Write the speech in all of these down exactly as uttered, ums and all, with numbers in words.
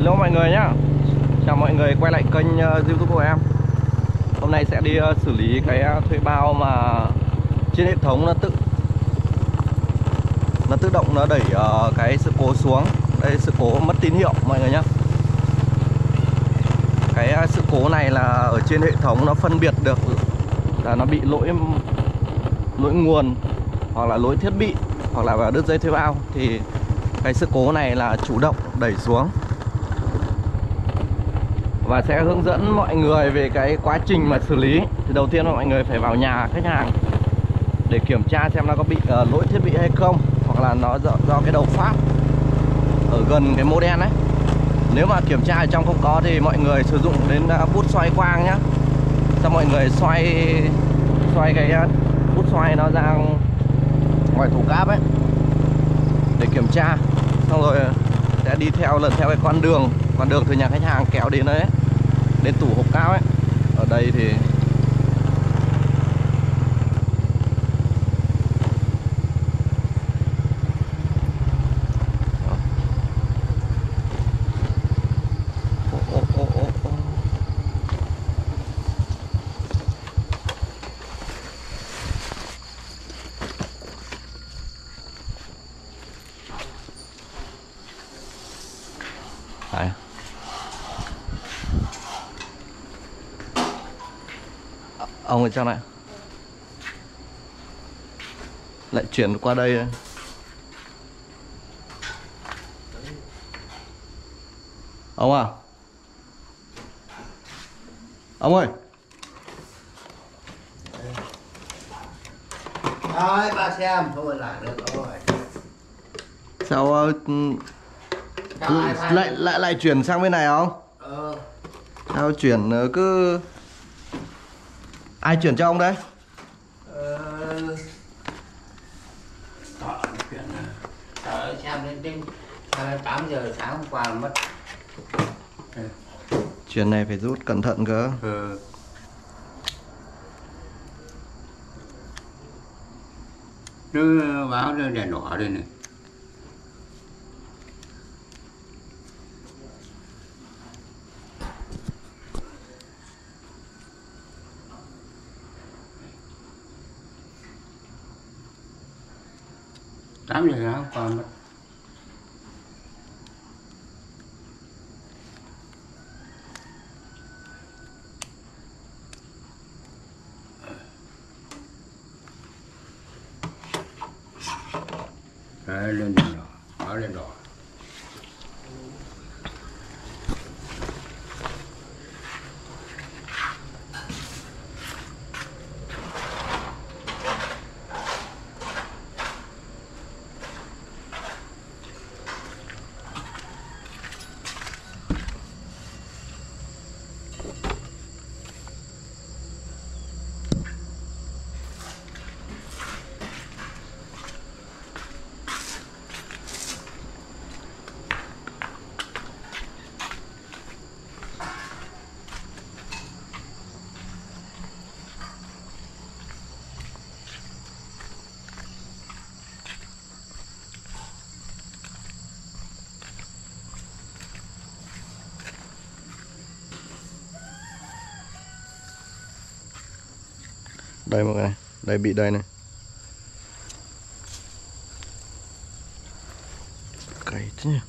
Hello mọi người nhá. Chào mọi người quay lại kênh uh, YouTube của em. Hôm nay sẽ đi uh, xử lý cái uh, thuê bao mà trên hệ thống nó tự nó tự động nó đẩy uh, cái sự cố xuống. Đây, sự cố mất tín hiệu mọi người nhá. Cái uh, sự cố này là ở trên hệ thống nó phân biệt được là nó bị lỗi lỗi nguồn hoặc là lỗi thiết bị hoặc là đứt dây thuê bao, thì cái sự cố này là chủ động đẩy xuống và sẽ hướng dẫn mọi người về cái quá trình mà xử lý. Thì đầu tiên là mọi người phải vào nhà khách hàng để kiểm tra xem nó có bị uh, lỗi thiết bị hay không, hoặc là nó do, do cái đầu phát ở gần cái modem ấy. Nếu mà kiểm tra ở trong không có thì mọi người sử dụng đến uh, bút xoay quang nhá. Xong mọi người xoay xoay cái uh, bút xoay nó ra ngoài thủ cáp ấy để kiểm tra. Xong rồi sẽ đi theo lần theo cái con đường con đường từ nhà khách hàng kéo đến đấy, đến tủ hộp cao ấy. Ở đây thì ô, ô, ô, ô, ô. Đấy. Ông ở trong này lại chuyển qua đây. Ông à, ông ơi. Thôi ba xem thôi là được rồi. Sao uh, cứ lại lại lại chuyển sang bên này không? Ờ. Sao chuyển uh, cứ ai chuyển cho ông đấy? Ờ. Thọ chuyển thọ xem lên trên tám giờ sáng hôm qua là mất. Ừ. Chuyển này phải rút cẩn thận cơ. Ừ. Nó báo lên đèn đỏ đây này. Tám giờ sáng qua mất. Đấy, lên đèn đỏ, báo đèn đỏ. Đây mọi người này, đây bị đây này. Cày thế nhỉ.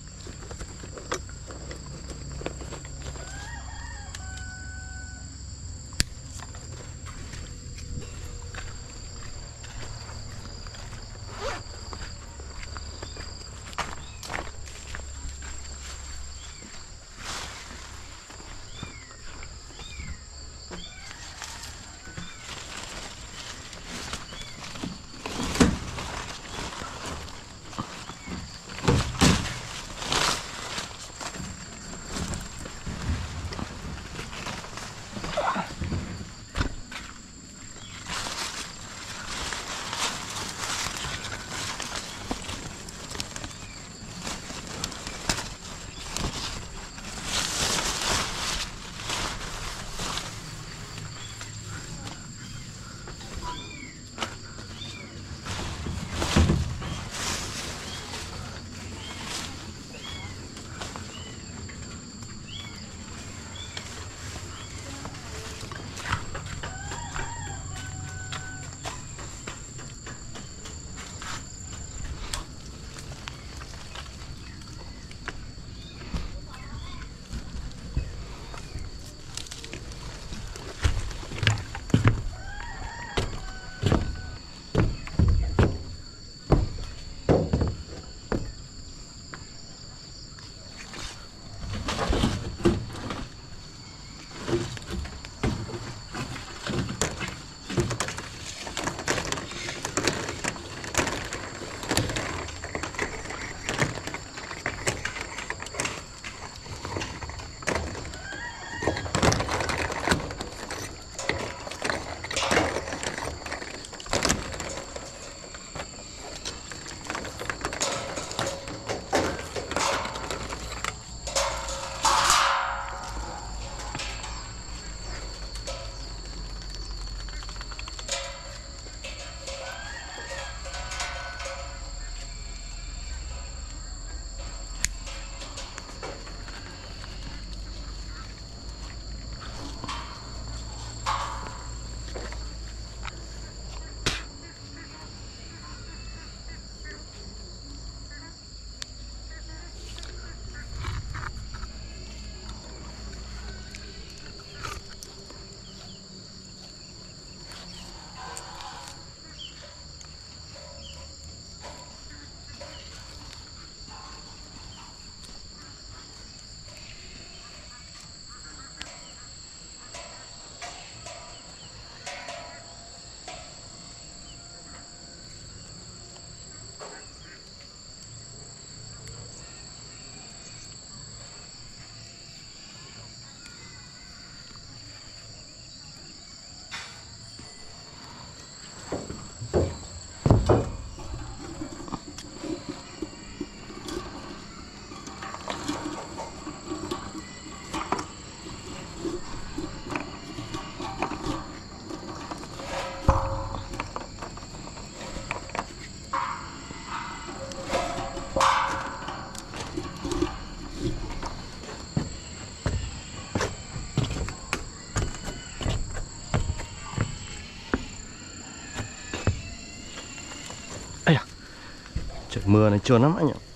Trời mưa này trơn lắm anh ạ.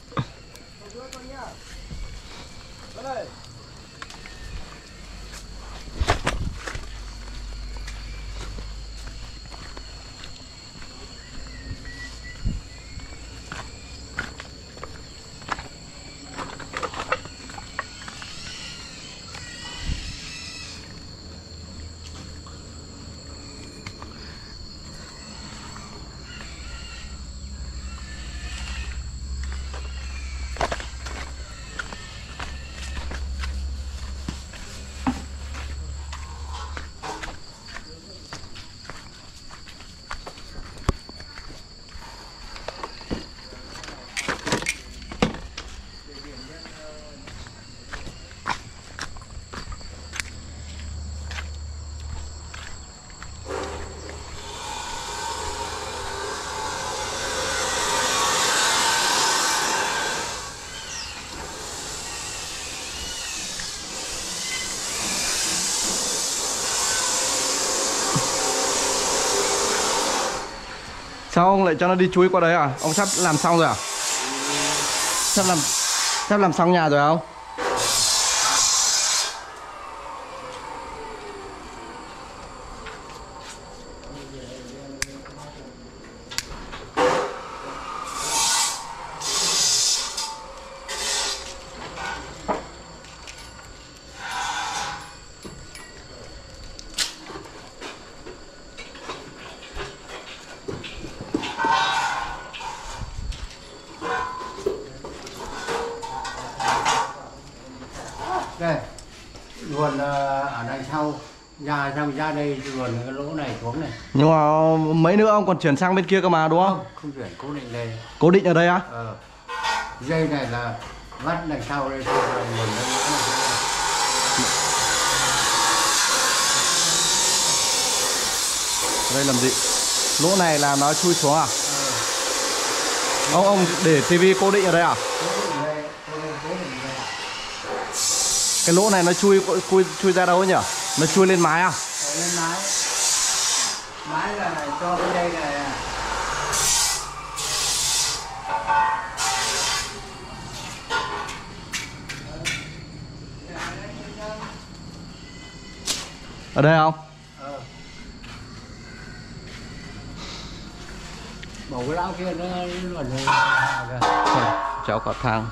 Sao ông lại cho nó đi chui qua đấy à? Ông sắp làm xong rồi à? Sắp làm sắp làm xong nhà rồi không? Đây, luồn ở đằng sau ra xong ra đây luồn cái lỗ này xuống này. Nhưng mà mấy nữa ông còn chuyển sang bên kia cơ mà đúng không? Không, không chuyển, cố định đây. Cố định ở đây á? Ờ. Dây này là vắt đằng sau đây xong rồi luồn lên lỗ này. Đây làm gì? Lỗ này là nó chui xuống à? Ừ. Ông ông để tivi cố định ở đây à? Cố định đây, cố định, cố định đây. Cái lỗ này nó chui chui chui ra đâu ấy nhỉ? Nó chui lên mái à? Ở lên mái. Mái là này, cho cái dây này à. Ở đây không? Ờ. Bảo cái lão kia nó luồn lên. Cháu có thang.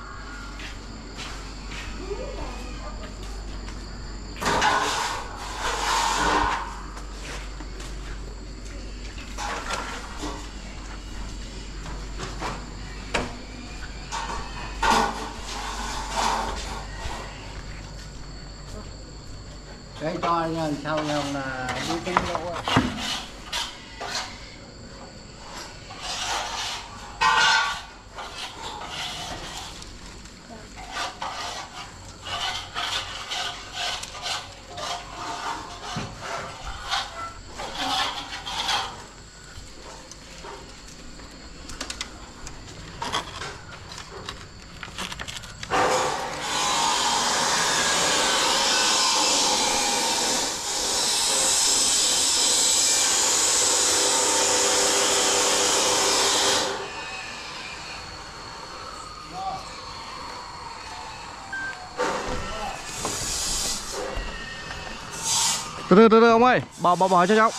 Đấy cho nha, sau nhau là đi tính lỗ. Từ từ từ từ ông ơi, bỏ bỏ bỏ cho cháu.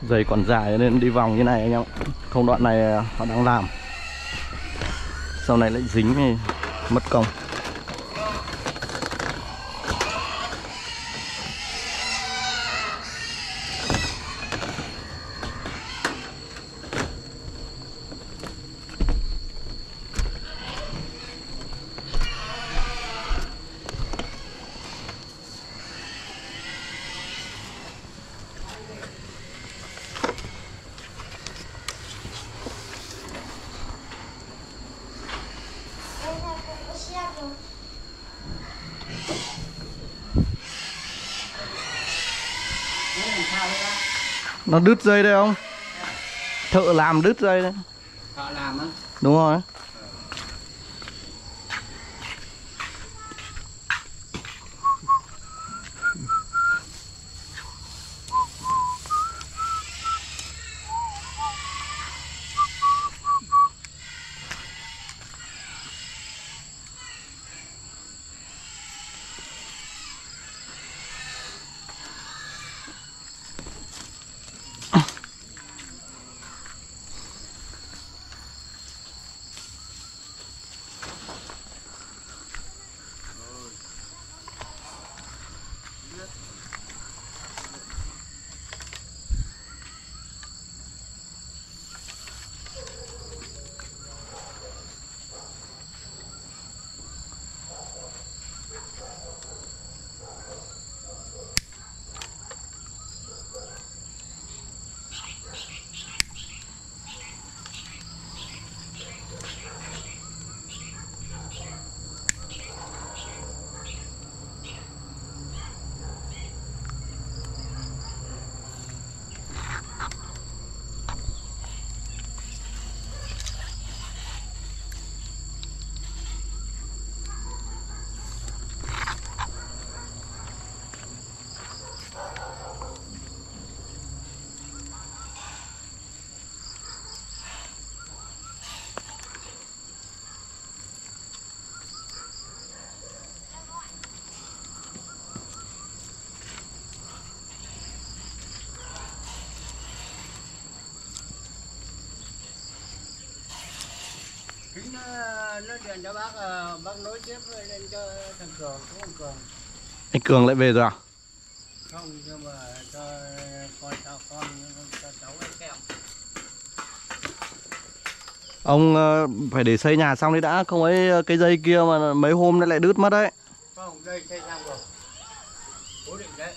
Dây còn dài nên đi vòng như này anh em. Không, đoạn này họ đang làm, sau này lại dính thì mất công. Nó đứt dây đây không? Thợ làm đứt dây đấy. Thợ làm á? Đúng rồi. Nó, nó điện cho bác, bác nối tiếp lên cho thằng Cường, có thằng Cường. Anh Cường lại về rồi à? Không, nhưng mà cho con cháu con, cho cháu ấy kẹo. Ông phải để xây nhà xong đi đã, không ấy cái dây kia mà mấy hôm nó lại đứt mất đấy. Không, dây xây xong rồi. Cố định đấy.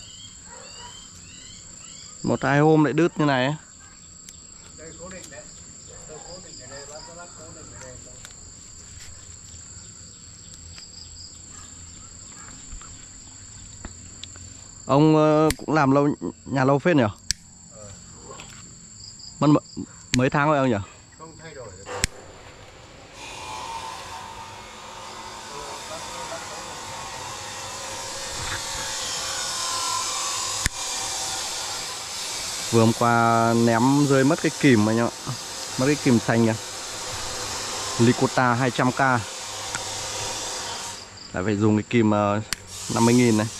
Một hai hôm lại đứt như này. Đây cố định đấy. Tôi cố định ở đây, bác có bác cố định ở đây. Ông cũng làm lâu, nhà lâu phết nhỉ? Ờ. Mất mấy tháng rồi ông nhỉ? Không thay đổi được. Vừa hôm qua ném rơi mất cái kìm anh ạ. Mất cái kìm xanh kìa. Likota hai trăm k. Lại phải dùng cái kìm năm mươi nghìn này.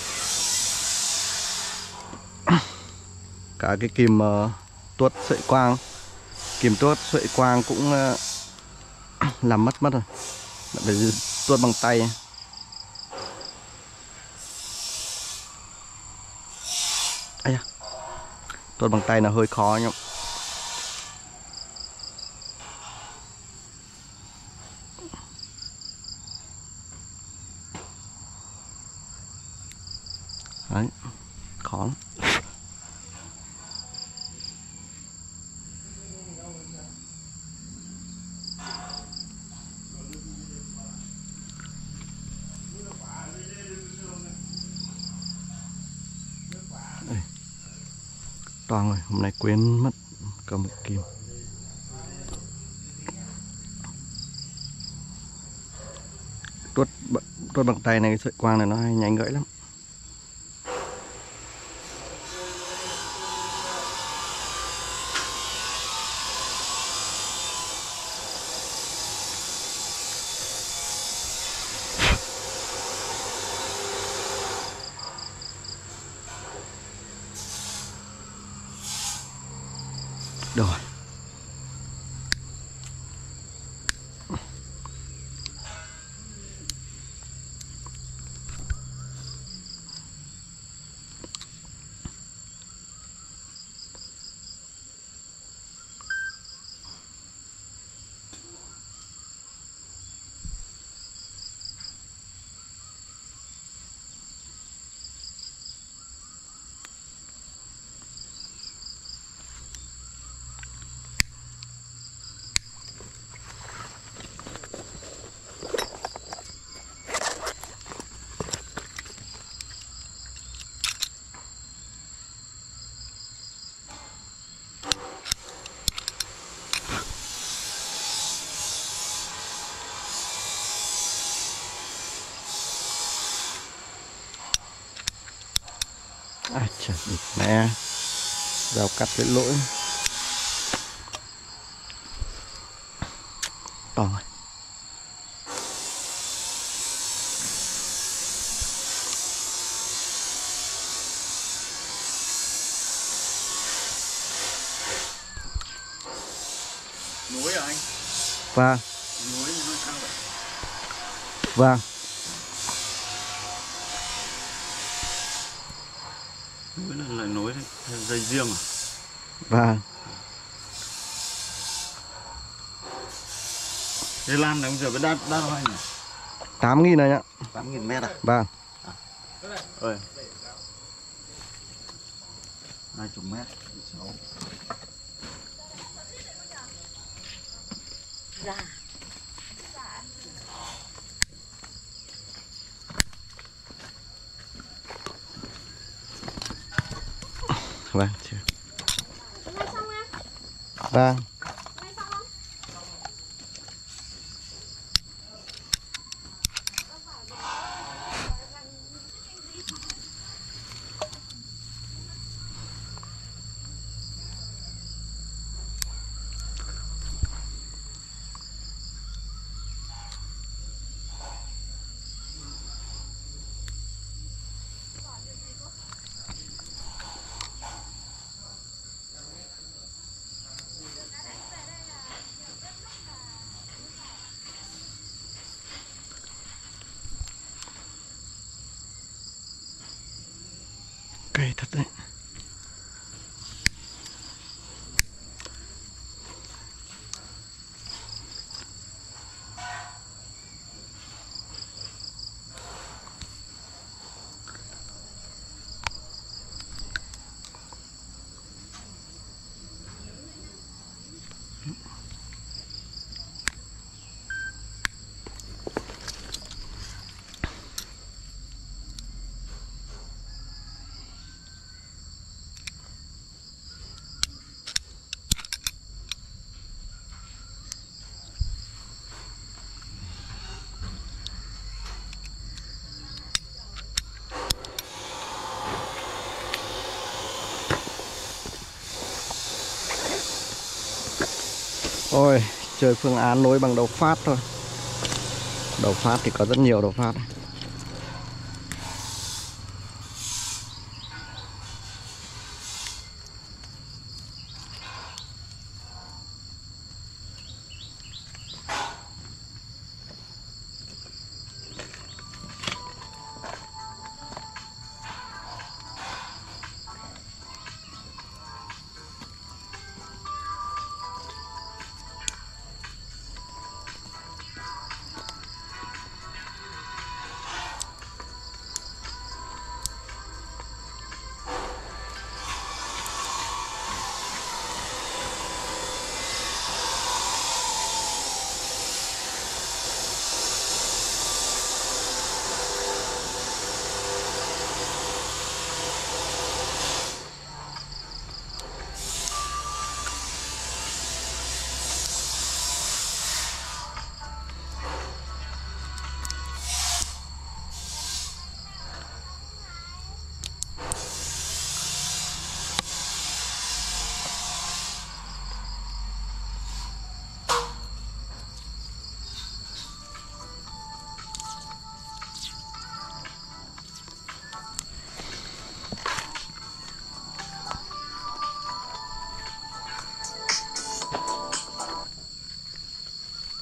Cả cái kìm uh, tuốt sợi quang. Kìm tuốt sợi quang cũng uh, làm mất mất rồi. Lại phải tuốt bằng tay. Ây da. Tuốt bằng tay là hơi khó nhá. Đấy, khó lắm. Đây. Toàn rồi, hôm nay quên mất cầm kìm. Tuốt, tuốt bằng tay này, cái sợi quang này nó hay nhanh gãy lắm. Rồi. À trời mẹ, rào cắt với lỗi to rồi. Núi à anh? Vâng. Núi nó cao vậy. Vâng. Núi là, là núi dây riêng à? Vâng. Cái lan này bây giờ với đắt đắt bao nhiêu nhỉ? tám nghìn này nhá. tám nghìn mét à? Vâng. À. Ơi. hai mươi mét. sáu. Dạ. Vâng, chưa. Vâng. Cây thật đấy. Ôi, chơi phương án nối bằng đầu phát thôi. Đầu phát thì có rất nhiều đầu phát.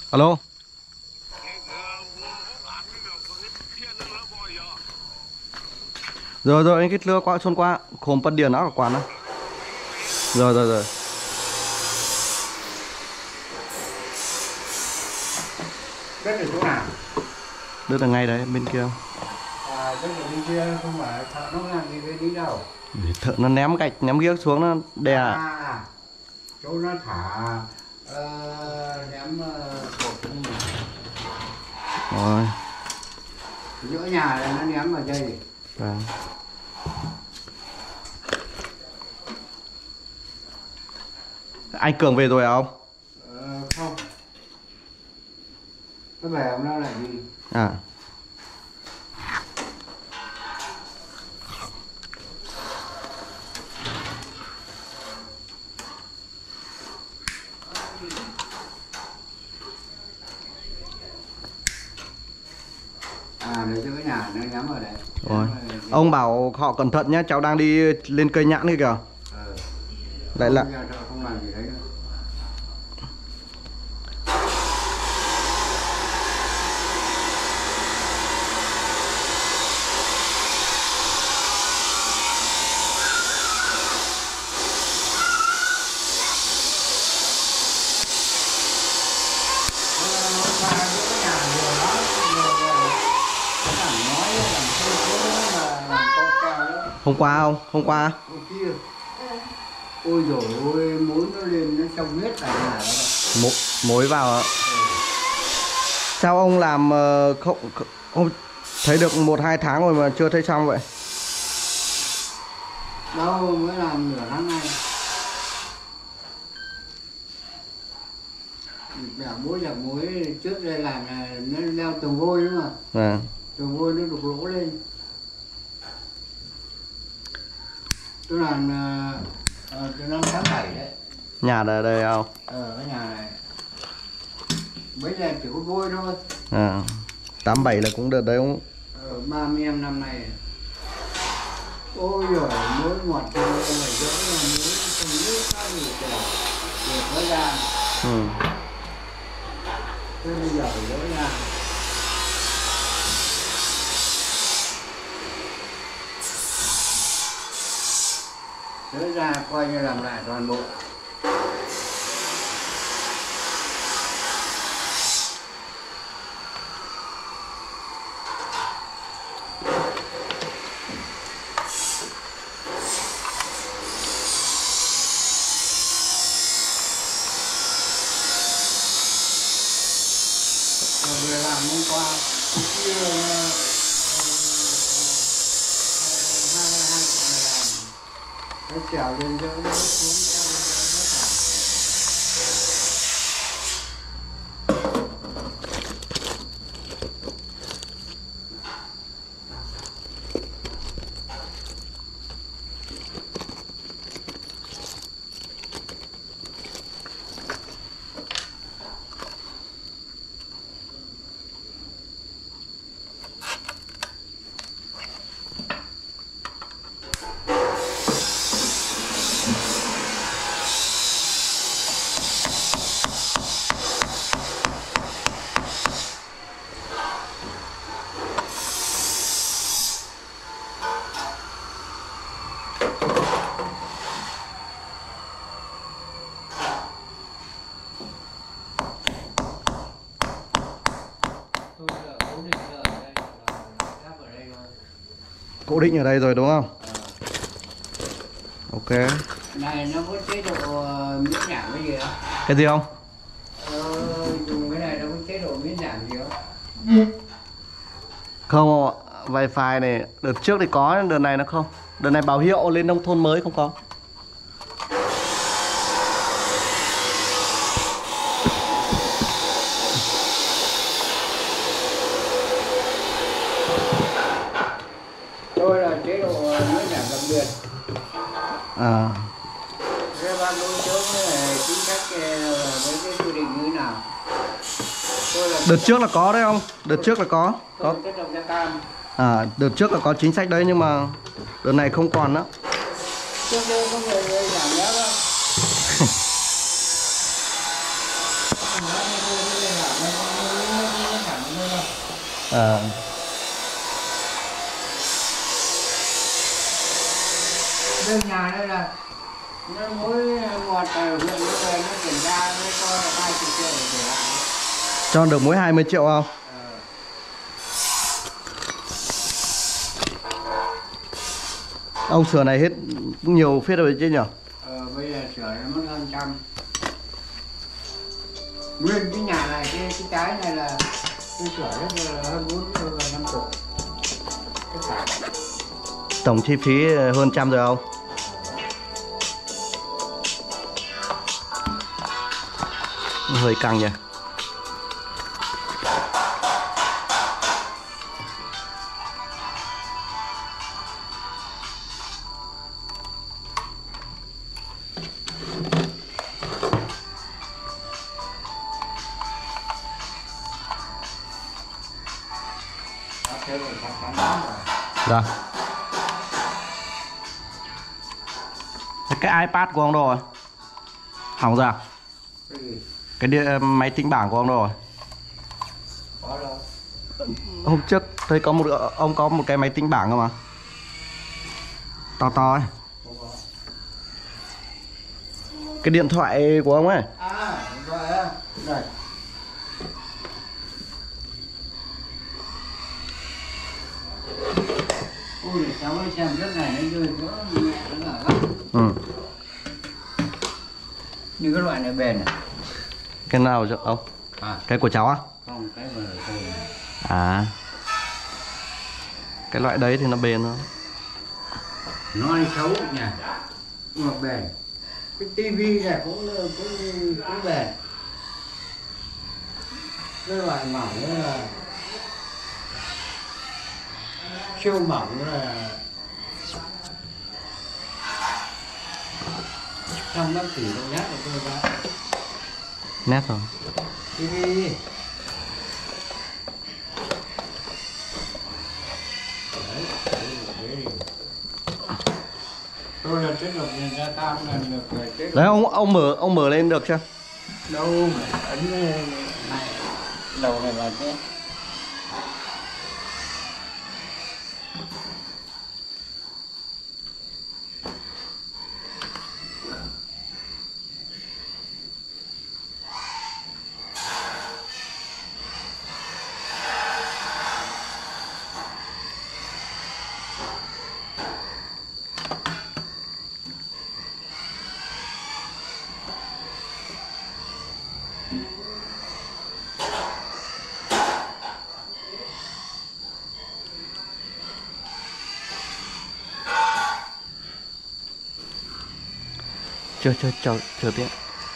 Alo. Rồi rồi anh cái lưa qua xuân qua khổm bật điện nó ở quán đó. Rồi rồi rồi. Đất ở chỗ nào? Đất là ngay đấy bên kia. À, đất ở bên kia không phải thợ nó làm gì bên đi đâu. Thợ nó ném gạch ném ghiếc xuống nó đè. À, chỗ nó thả uh, ném cột uh, Rồi. giữa nhà này nó ném vào đây. Vâng. Anh Cường về rồi à ông? Ờ, không. Nó về hôm nay là gì? À. À, để cho cái nhà nó nhắm vào đây. Rồi. Ông bảo họ cẩn thận nhé, cháu đang đi lên cây nhãn kia kìa. Ờ. Lại là không làm gì đấy nữa. hôm qua không? Hôm qua. Kia. Ôi dồi ôi, mối nó lên nó xong hết cả nhà đó. Mối, mối vào ạ. Ừ. Sao ông làm không, không thấy được một hai tháng rồi mà chưa thấy xong vậy? Đâu mới làm nửa tháng nay. Bẻ mối giặc mối trước đây làm là nó leo tường vôi đúng không? À. Tường vôi nó đục lỗ lên. Tôi làm uh, từ năm tháng bảy đấy. Nhà ở đây không? Ờ, cái nhà này mấy giờ chỉ có vôi thôi. À, tám bảy là cũng được đấy không? Ờ, ba mươi em năm nay. Ôi giời, mối ngọt cho nó phải dỡ là mối không nước sao gì cả. Để nó ra. Ừ. Thế bây giờ phải dỡ ra. Dỡ ra coi như làm lại toàn bộ. Vừa làm hôm qua kia hai hai làm nó trèo lên dỡ nó xuống trong nó thả. Cố định ở đây rồi đúng không? Ờ. Ok. Này nó có chế độ miễn giảm cái gì không? Cái gì không? Ờ, dùng cái này nó có chế độ miễn giảm gì không? Không, wifi này đợt trước thì có, đợt này nó không. Đợt này bảo hiệu lên nông thôn mới không có. Tôi là chế độ miễn giảm đặc biệt. À. Thế ban đối trước này chính sách với cái quy định như thế nào? Đợt trước là có đấy không? Đợt trước là có. Có. Chất độc da cam. À, đợt trước là có chính sách đấy nhưng mà đợt này không còn nữa. Trước đây có người giảm giá không? À. Bên nhà đây là nó mỗi một ở huyện nó về nó kiểm tra nó cho là hai mươi triệu để để lại. Cho được mỗi hai mươi triệu không? Ờ. Ông sửa này hết nhiều phết rồi chứ nhỉ? Ờ, bây giờ sửa nó mất hơn trăm. Nguyên cái nhà này, cái cái cái này là tôi sửa hết là hơn bốn mươi năm chục. Tất cả. Tổng chi phí hơn trăm rồi không? Hơi căng nhỉ. Dạ. Cái iPad của ông đâu rồi? Hỏng ra. Cái điện, máy tính bảng của ông đâu rồi? Có đâu. Hôm trước thấy có một ông có một cái máy tính bảng cơ mà. To to ấy. Cái điện thoại của ông ấy. À, điện thoại á. Đây. Ui, cháu ơi xem rất này nó rơi chỗ mẹ nó là lắm. Ừ. Như cái loại này bền à? Cái nào chứ ông? À. Cái của cháu á? Không, cái mà ở đây này. À. Cái loại đấy thì nó bền thôi. Nó hay xấu nhỉ? Nhưng mà bền. Cái tivi này cũng cũng cũng bền. Cái loại mỏng đó là siêu mỏng là trăm năm tỷ đồng nhát của tôi ra. Nét rồi. tivi. Đấy, đấy, tôi là chất lượng nhìn ra cao lần được về chất. Đấy ông ông mở ông mở lên được chưa? Đâu mà ấn này đầu này vào chứ. Chưa chưa chờ chờ tí.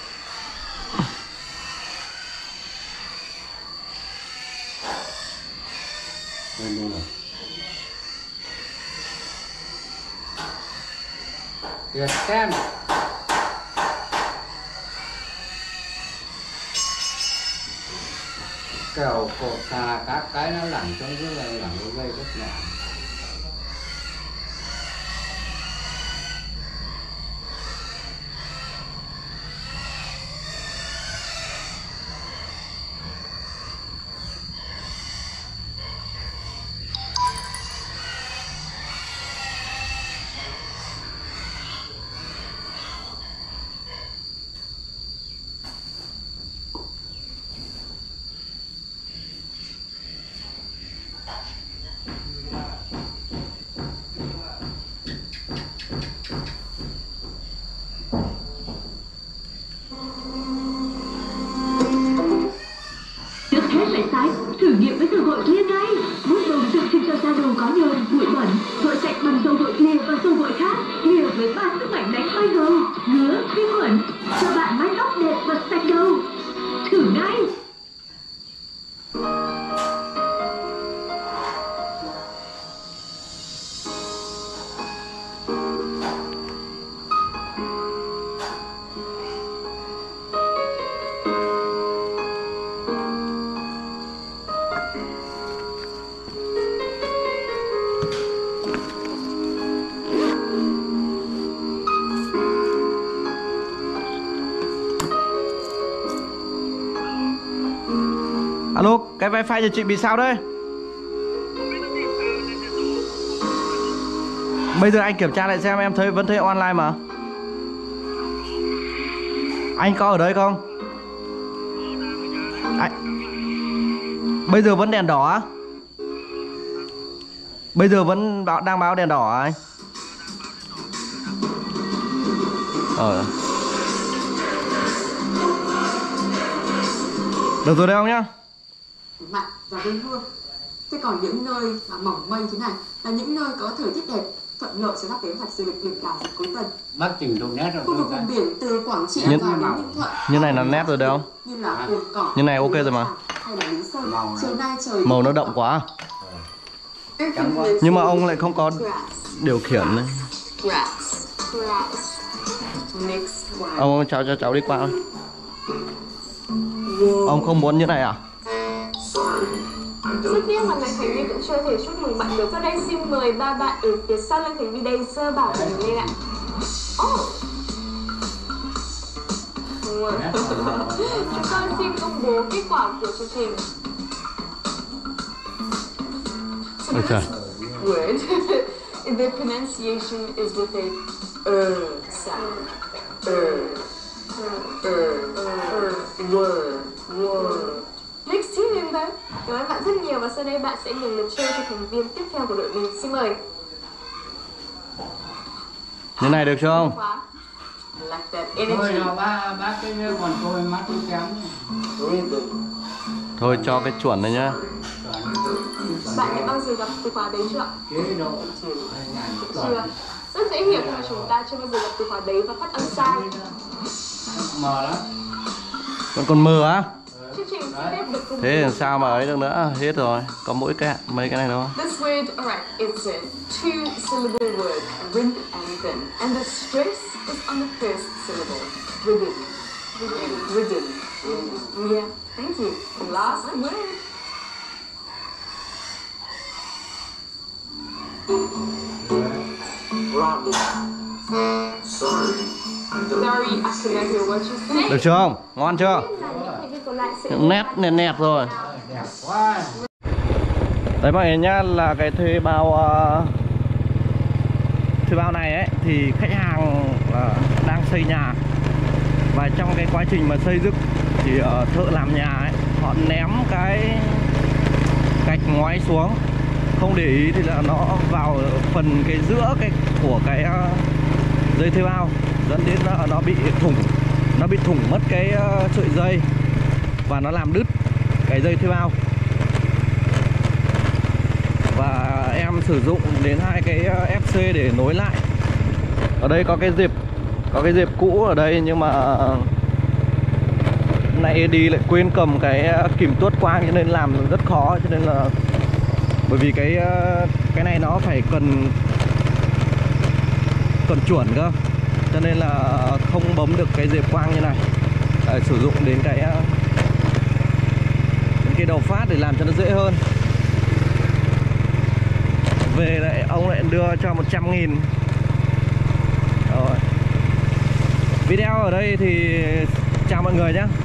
Bên đây này. Việt Cam. Kèo cột xà các cái nó lẳng trong cái này lẳng cái dây rất nhỏ. Thử nghiệm với dầu gội Clear ngay. Bút dầu tự sinh cho da đầu có nhờn, bụi bẩn, gội sạch bằng dầu gội Clear và dầu gội khác. Clear với ba sức mạnh đánh bay dầu, ngứa, vi khuẩn, cho bạn mái tóc đẹp và sạch đầu. Thử ngay. Alo, cái wifi nhà chị bị sao đấy? Bây giờ anh kiểm tra lại xem, em thấy vẫn thấy online mà. Anh có ở đây không? Anh... Bây giờ vẫn đèn đỏ á? Bây giờ vẫn báo, đang báo đèn đỏ à anh? Ờ. Được rồi đấy không nhá? Mặn và gây mưa. Thế còn những nơi mà mỏng mây thế này là những nơi có thời tiết đẹp, thuận lợi cho các kế hoạch du lịch biển đảo dịp cuối tuần. Bác chỉnh độ nét rồi. Khu vực vùng biển từ Quảng Trị Như- vào đến Ninh Thuận. Như này là nét rồi đấy không? Như là Cồn Cỏ. Như này ok rồi mà. Hay là Lý Sơn. Chiều nay trời Màu nó đậm quá. Nhưng mà ông lại không có điều khiển này. Grass. Grass. Mix wild. Ông cháu cho cháu đi qua thôi. Ông không muốn như này à? Rất tiếc là ngày Khánh Ly cũng chưa thể chúc mừng bạn được. Sau đây xin mời ba bạn ở phía sau lưng Khánh Ly đây giơ bảo mình lên ạ. Oh. Chúng tôi xin công bố kết quả của chương trình. Ôi trời. Word. The pronunciation is with a er sound. Er. Er. Er. Word. Word. Next team member. Cảm ơn bạn rất nhiều và sau đây bạn sẽ nhường lượt chơi cho thành viên tiếp theo của đội mình. Xin mời. Như này được chưa không? Quá. Like that Thôi energy. rồi ba bác cái còn tôi mắt tôi kém nhé. Thôi cho cái chuẩn này nhá. Bạn đã bao giờ gặp từ khóa đấy chưa ạ? Chế độ Chưa. Rất dễ hiểu mà chúng ta chưa bao giờ gặp từ khóa đấy và phát âm sai. mờ lắm. Vẫn còn mờ á? Chương trình xin phép được công bố. Thế làm sao mà ấy được nữa? Hết rồi. Có mỗi cái mấy cái này thôi. This word, alright, it's a two-syllable word, rhythm and rhythm, and the stress is on the first syllable, rhythm, rhythm, rhythm. Yeah, thank you. Last word. Sorry, I cannot hear what you say. Được chưa không? Ngon chưa? Thành viên còn lại sẽ Nét nét nét rồi. Đẹp quá. Đấy mọi người nhá, là cái thuê bao uh, thuê bao này ấy thì khách hàng uh, đang xây nhà, và trong cái quá trình mà xây dựng thì uh, thợ làm nhà ấy họ ném cái gạch ngói xuống, không để ý thì là nó vào phần cái giữa cái của cái uh, dây thuê bao, dẫn đến uh, nó bị thủng, nó bị thủng mất cái uh, sợi dây và nó làm đứt cái dây thuê bao. Và em sử dụng đến hai cái ép xê để nối lại. Ở đây có cái dẹp, có cái dẹp cũ ở đây, nhưng mà nay đi lại quên cầm cái kìm tuốt quang cho nên làm rất khó, cho nên là bởi vì cái cái này nó phải cần cần chuẩn cơ, cho nên là không bấm được cái dẹp quang như này. Đấy, sử dụng đến cái đến cái đầu phát để làm cho nó dễ hơn. Về lại ông lại đưa cho một trăm nghìn. Rồi. Video ở đây thì chào mọi người nhé.